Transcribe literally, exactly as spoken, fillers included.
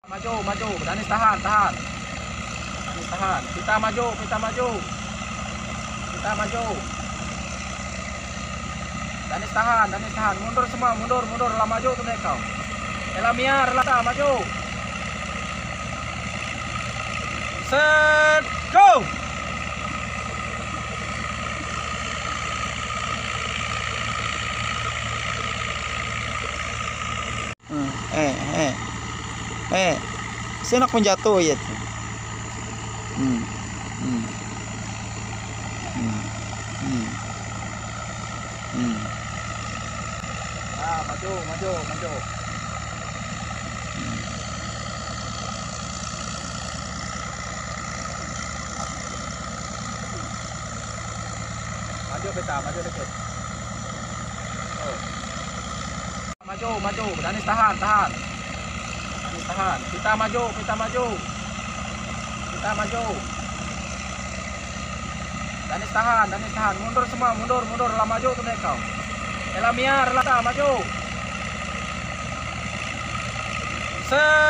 Maju, maju. Danis tahan, tahan. Danis tahan. Kita maju, kita maju. Kita maju. Danis tahan, Danis tahan. Mundur semua, mundur, mundur. Lah maju tuh mereka. Elamiar, lah maju. Set, go. Hmm, eh, eh. Eh, sino kung jatuh ya tuh? Hmm. Hmm. Hmm. Hmm. Hmm. Ah, maju, maju, maju. Maju kita, maju dikit. Oh. Maju, maju. Danis tahan, tahan. Danis tahan. Kita maju, kita maju. Kita maju. Danis tahan, Danis tahan. Mundur semua, mundur, mundur. Lah maju tuh mereka. Elamiar, lah maju. Set.